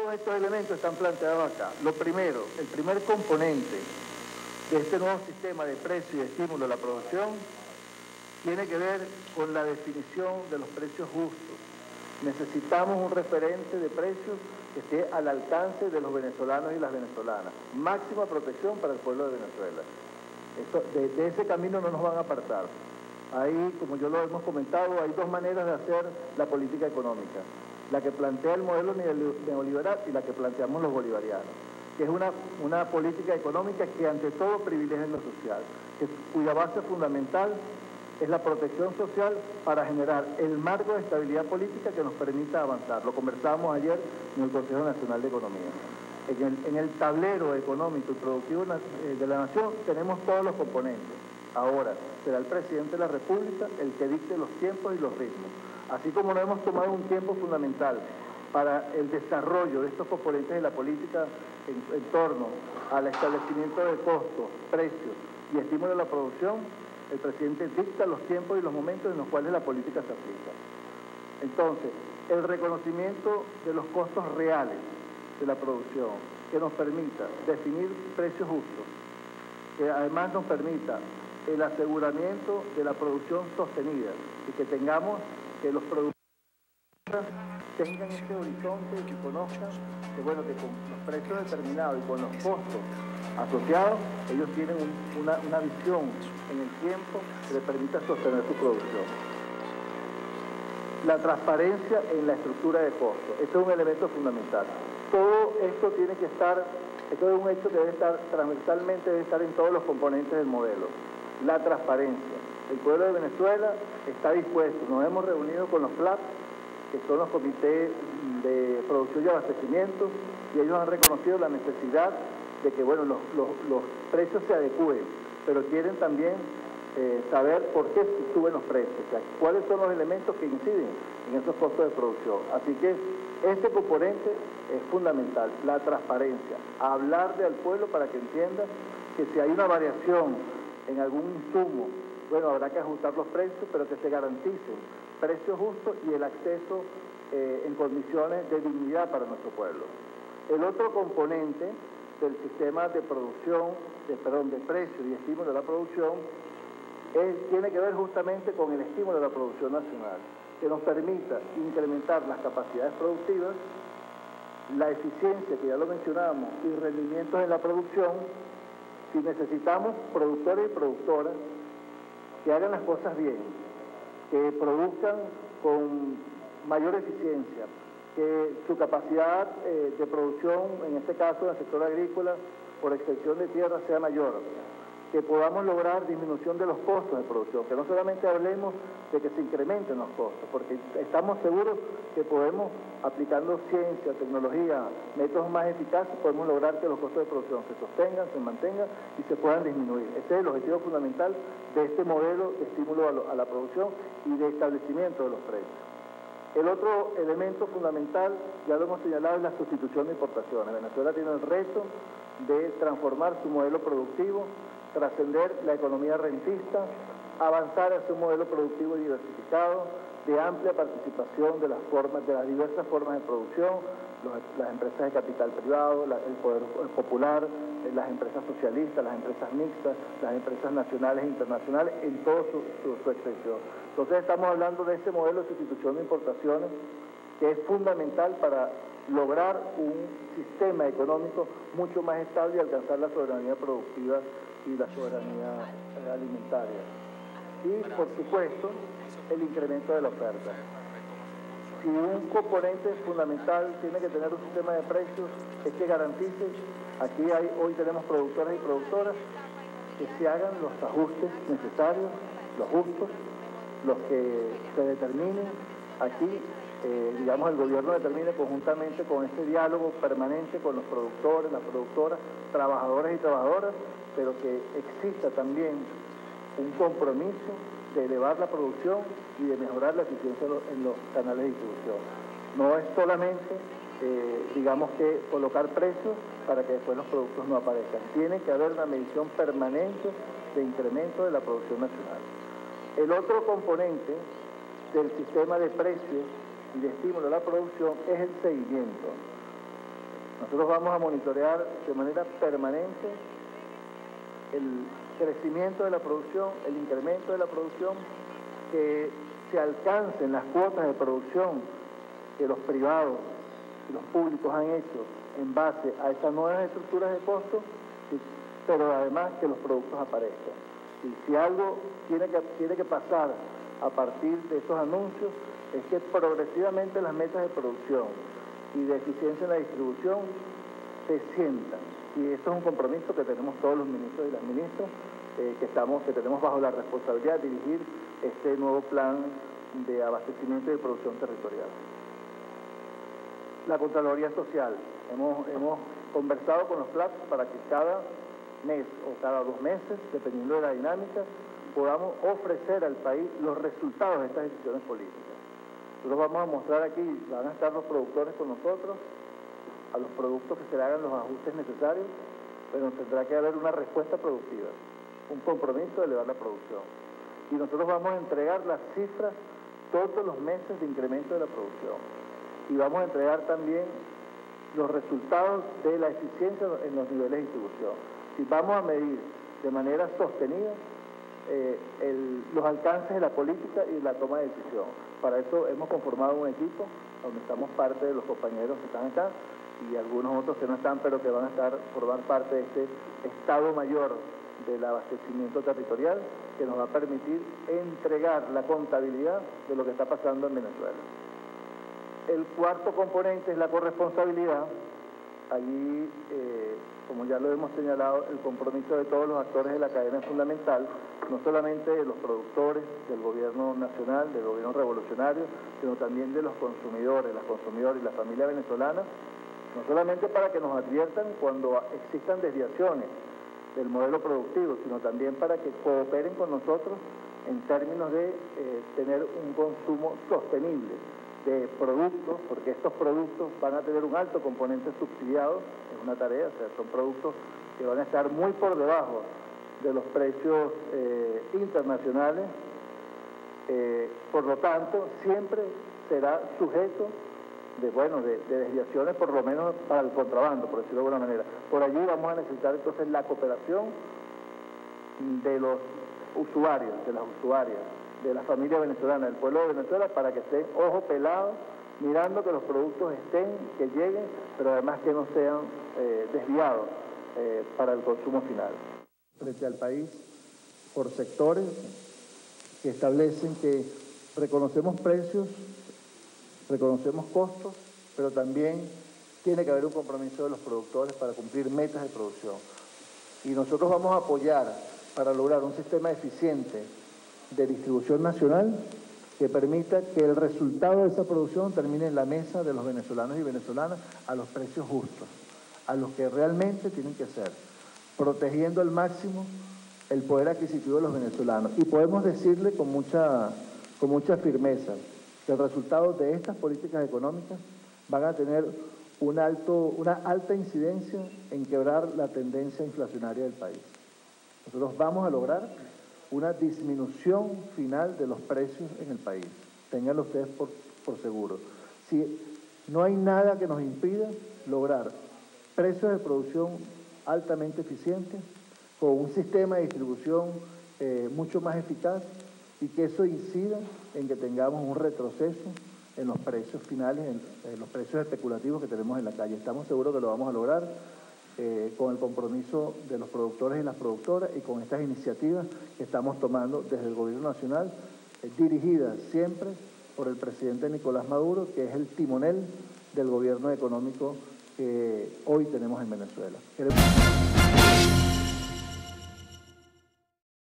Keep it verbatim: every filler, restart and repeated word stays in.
Todos estos elementos están planteados acá. Lo primero, el primer componente de este nuevo sistema de precio y de estímulo a la producción tiene que ver con la definición de los precios justos. Necesitamos un referente de precios que esté al alcance de los venezolanos y las venezolanas. Máxima protección para el pueblo de Venezuela. Esto, de, de ese camino no nos van a apartar. Ahí, como yo lo hemos comentado, hay dos maneras de hacer la política económica. La que plantea el modelo neoliberal y la que planteamos los bolivarianos, que es una, una política económica que ante todo privilegia lo social, que, cuya base fundamental es la protección social para generar el marco de estabilidad política que nos permita avanzar. Lo conversábamos ayer en el Consejo Nacional de Economía. En el, en el tablero económico y productivo de la nación tenemos todos los componentes. Ahora será el presidente de la República el que dicte los tiempos y los ritmos. Así como nos hemos tomado un tiempo fundamental para el desarrollo de estos componentes de la política en, en torno al establecimiento de costos, precios y estímulo a la producción, el presidente dicta los tiempos y los momentos en los cuales la política se aplica. Entonces, el reconocimiento de los costos reales de la producción, que nos permita definir precios justos, que además nos permita el aseguramiento de la producción sostenida y que tengamos que los productores tengan este horizonte y conozcan que, bueno, que con los precios determinados y con los costos asociados, ellos tienen un, una, una visión en el tiempo que les permita sostener su producción. La transparencia en la estructura de costos, esto es un elemento fundamental. Todo esto tiene que estar, esto es un hecho que debe estar transversalmente, debe estar en todos los componentes del modelo. La transparencia. El pueblo de Venezuela está dispuesto, nos hemos reunido con los P L A P, que son los comités de producción y abastecimiento, y ellos han reconocido la necesidad de que, bueno, los, los, los precios se adecúen, pero quieren también eh, saber por qué suben los precios, o sea, cuáles son los elementos que inciden en esos costos de producción. Así que este componente es fundamental, la transparencia, hablarle al pueblo para que entienda que si hay una variación en algún insumo, bueno, habrá que ajustar los precios, pero que se garanticen precios justos y el acceso eh, en condiciones de dignidad para nuestro pueblo. El otro componente del sistema de producción, de, perdón, de precios y estímulo de la producción, es, tiene que ver justamente con el estímulo de la producción nacional, que nos permita incrementar las capacidades productivas, la eficiencia, que ya lo mencionábamos, y rendimientos en la producción. Si necesitamos productores y productoras que hagan las cosas bien, que produzcan con mayor eficiencia, que su capacidad eh, de producción, en este caso en el sector agrícola, por extensión de tierra, sea mayor, que podamos lograr disminución de los costos de producción, que no solamente hablemos de que se incrementen los costos, porque estamos seguros que podemos, aplicando ciencia, tecnología, métodos más eficaces, podemos lograr que los costos de producción se sostengan, se mantengan y se puedan disminuir. Ese es el objetivo fundamental de este modelo de estímulo a, lo, a la producción y de establecimiento de los precios. El otro elemento fundamental, ya lo hemos señalado, es la sustitución de importaciones. Venezuela tiene el reto de transformar su modelo productivo, trascender la economía rentista, avanzar hacia un modelo productivo diversificado, de amplia participación de las formas, de las diversas formas de producción, los, las empresas de capital privado, la, el poder popular, las empresas socialistas, las empresas mixtas, las empresas nacionales e internacionales, en toda su, su, su extensión. Entonces estamos hablando de ese modelo de sustitución de importaciones que es fundamental para lograr un sistema económico mucho más estable y alcanzar la soberanía productiva y la soberanía alimentaria. Y, por supuesto, el incremento de la oferta. Si un componente fundamental tiene que tener un sistema de precios, es que garantice, aquí hay, hoy tenemos productores y productoras, que se hagan los ajustes necesarios, los justos, los que se determinen aquí, eh, digamos, el gobierno determine conjuntamente con este diálogo permanente con los productores, las productoras, trabajadores y trabajadoras, pero que exista también un compromiso de elevar la producción y de mejorar la eficiencia en los canales de distribución. No es solamente, eh, digamos que, colocar precios para que después los productos no aparezcan. Tiene que haber una medición permanente de incremento de la producción nacional. El otro componente del sistema de precios y de estímulo a la producción es el seguimiento. Nosotros vamos a monitorear de manera permanente el crecimiento de la producción, el incremento de la producción, que se alcancen las cuotas de producción que los privados y los públicos han hecho en base a estas nuevas estructuras de costo, pero además que los productos aparezcan. Y si algo tiene que, tiene que pasar a partir de estos anuncios, es que progresivamente las metas de producción y de eficiencia en la distribución se sientan. Y esto es un compromiso que tenemos todos los ministros y las ministras, eh, que, estamos, que tenemos bajo la responsabilidad de dirigir este nuevo plan de abastecimiento y de producción territorial. La Contraloría Social. Hemos, hemos conversado con los P L A C para que cada mes o cada dos meses, dependiendo de la dinámica, podamos ofrecer al país los resultados de estas decisiones políticas. Nosotros vamos a mostrar aquí, van a estar los productores con nosotros, a los productos que se le hagan los ajustes necesarios, pero tendrá que haber una respuesta productiva, un compromiso de elevar la producción. Y nosotros vamos a entregar las cifras todos los meses de incremento de la producción. Y vamos a entregar también los resultados de la eficiencia en los niveles de distribución. Si vamos a medir de manera sostenida eh, el, los alcances de la política y la toma de decisión. Para eso hemos conformado un equipo donde estamos parte de los compañeros que están acá y algunos otros que no están, pero que van a estar formar parte de este Estado Mayor del abastecimiento territorial que nos va a permitir entregar la contabilidad de lo que está pasando en Venezuela. El cuarto componente es la corresponsabilidad. Allí, eh, como ya lo hemos señalado, el compromiso de todos los actores de la cadena es fundamental, no solamente de los productores, del gobierno nacional, del gobierno revolucionario, sino también de los consumidores, las consumidoras y la familia venezolana, no solamente para que nos adviertan cuando existan desviaciones del modelo productivo, sino también para que cooperen con nosotros en términos de eh, tener un consumo sostenible de productos, porque estos productos van a tener un alto componente subsidiado, es una tarea, o sea, son productos que van a estar muy por debajo de los precios eh, internacionales, eh, por lo tanto, siempre será sujeto de, bueno, de, de desviaciones, por lo menos para el contrabando, por decirlo de alguna manera. Por allí vamos a necesitar entonces la cooperación de los usuarios, de las usuarias, de la familia venezolana, del pueblo de Venezuela, para que estén ojo pelado, mirando que los productos estén, que lleguen, pero además que no sean eh, desviados eh, para el consumo final. Frente al país, por sectores que establecen que reconocemos precios, reconocemos costos, pero también tiene que haber un compromiso de los productores para cumplir metas de producción. Y nosotros vamos a apoyar para lograr un sistema eficiente de distribución nacional que permita que el resultado de esa producción termine en la mesa de los venezolanos y venezolanas a los precios justos, a los que realmente tienen que ser, protegiendo al máximo el poder adquisitivo de los venezolanos. Y podemos decirle con mucha, con mucha firmeza que el resultado de estas políticas económicas van a tener un alto, una alta incidencia en quebrar la tendencia inflacionaria del país. Nosotros vamos a lograr una disminución final de los precios en el país. Ténganlo ustedes por, por seguro. Si no hay nada que nos impida lograr precios de producción altamente eficientes, con un sistema de distribución eh, mucho más eficaz y que eso incida en que tengamos un retroceso en los precios finales, en, en los precios especulativos que tenemos en la calle. Estamos seguros que lo vamos a lograr eh, con el compromiso de los productores y las productoras y con estas iniciativas que estamos tomando desde el Gobierno Nacional, eh, dirigidas siempre por el presidente Nicolás Maduro, que es el timonel del gobierno económico que hoy tenemos en Venezuela. Queremos...